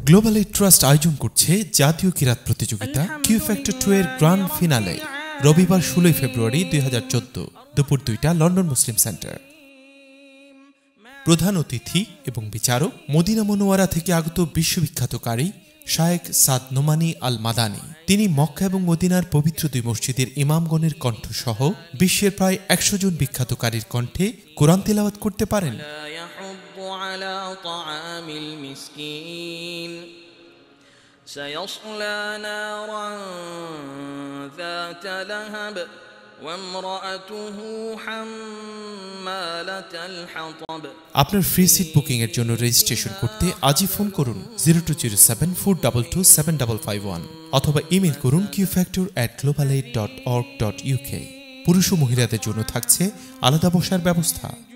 Global aid trust আয়োজন করছে জাতীয় কিরাত প্রতিযোগিতা কিউ ফ্যাক্টর 2 এর গ্র্যান্ড ফিনালে রবিবার 16 ফেব্রুয়ারি 2014 দুপুর 2টা লন্ডন মুসলিম সেন্টার। প্রধান অতিথি এবং বিচারক মদিনা মনোয়ারা থেকে আগত বিশ্ববিখ্যাত কারি শায়েখ সাদ নোমানি আল মাদানী। তিনি মক্কা এবং মদিনার পবিত্র দুই মসজিদের ইমামগণের কণ্ঠসহ বিশ্বের প্রায় 100 জন বিখ্যাত কারির কণ্ঠে কোরআন তিলাওয়াত করতে পারেন। আপনার ফ্রি সিট বুকিং এর জন্য রেজিস্ট্রেশন করতে আজই ফোন করুন 0207422751 অথবা ইমেল করুন qfactor@globalaid.org.uk। পুরুষ ও মহিলাদের জন্য থাকছে আলাদা বসার ব্যবস্থা।